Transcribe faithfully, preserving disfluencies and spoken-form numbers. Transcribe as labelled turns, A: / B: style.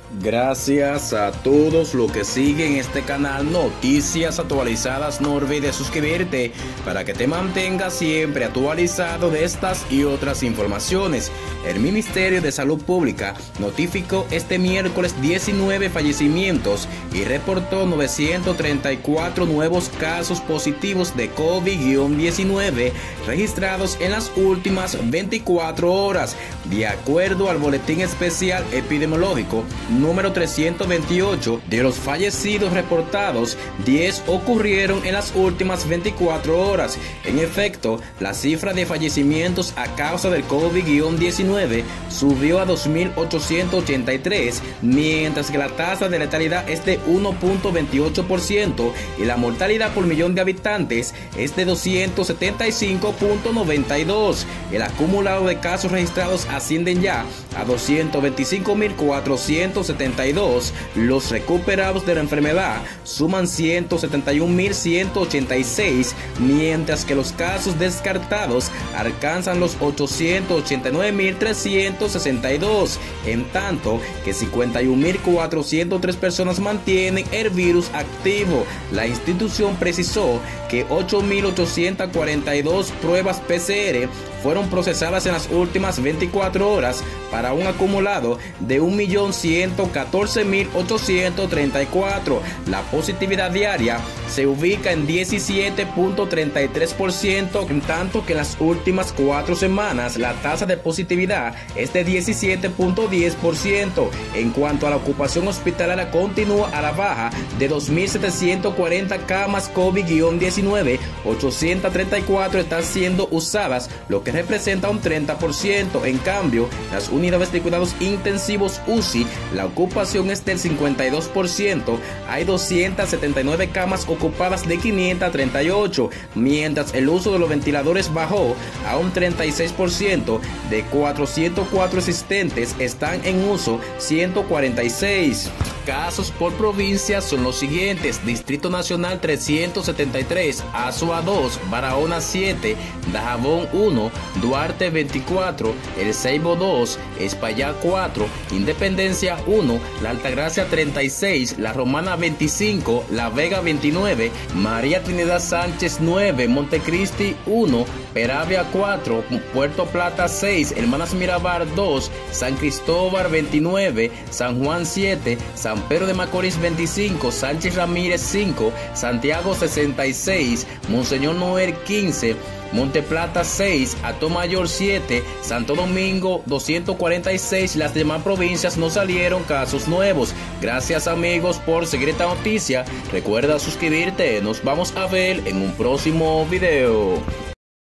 A: Gracias a todos los que siguen este canal Noticias Actualizadas. No olvides suscribirte para que te mantengas siempre actualizado de estas y otras informaciones. El Ministerio de Salud Pública notificó este miércoles diecinueve fallecimientos y reportó novecientos treinta y cuatro nuevos casos positivos de COVID diecinueve registrados en las últimas veinticuatro horas, de acuerdo al Boletín Especial Epidemiológico número trescientos veintiocho. De los fallecidos reportados, diez ocurrieron en las últimas veinticuatro horas. En efecto, la cifra de fallecimientos a causa del COVID diecinueve subió a dos mil ochocientos ochenta y tres, mientras que la tasa de letalidad es de uno punto veintiocho por ciento y la mortalidad por millón de habitantes es de doscientos setenta y cinco punto noventa y dos. El acumulado de casos registrados ascienden ya a doscientos veinticinco mil cuatrocientos setenta y dos. Los recuperados de la enfermedad suman ciento setenta y un mil ciento ochenta y seis, mientras que los casos descartados alcanzan los ochocientos ochenta y nueve mil trescientos sesenta y dos, en tanto que cincuenta y un mil cuatrocientas tres personas mantienen el virus activo. La institución precisó que ocho mil ochocientas cuarenta y dos pruebas P C R fueron procesadas en las últimas veinticuatro horas para un acumulado de un millón ciento catorce mil ochocientos treinta y cuatro. La positividad diaria se ubica en diecisiete punto treinta y tres por ciento, en tanto que en las últimas cuatro semanas la tasa de positividad es de diecisiete punto diez por ciento. En cuanto a la ocupación hospitalaria, continúa a la baja de dos mil setecientas cuarenta camas COVID diecinueve, ochocientas treinta y cuatro están siendo usadas, lo que representa un treinta por ciento. En cambio, las unidades de cuidados intensivos U C I, la ocupación es del cincuenta y dos por ciento. Hay doscientas setenta y nueve camas ocupadas de quinientas treinta y ocho, mientras el uso de los ventiladores bajó a un treinta y seis por ciento. De cuatrocientos cuatro existentes están en uso ciento cuarenta y seis. Casos por provincia son los siguientes: Distrito Nacional trescientos setenta y tres, Azua dos, Barahona siete, Dajabón uno, Duarte veinticuatro, El Ceibo dos, Espaillat cuatro, Independencia uno, La Altagracia treinta y seis, La Romana veinticinco, La Vega veintinueve, María Trinidad Sánchez nueve, Montecristi uno, Peravia cuatro, Puerto Plata seis, Hermanas Mirabal dos, San Cristóbal veintinueve, San Juan siete, San Pedro de Macorís veinticinco, Sánchez Ramírez cinco, Santiago sesenta y seis, Monseñor Noel quince, Monteplata seis, Atomayor siete, Santo Domingo doscientos cuarenta y seis. Las demás provincias no salieron casos nuevos. Gracias, amigos, por seguir esta noticia. Recuerda suscribirte. Nos vamos a ver en un próximo video.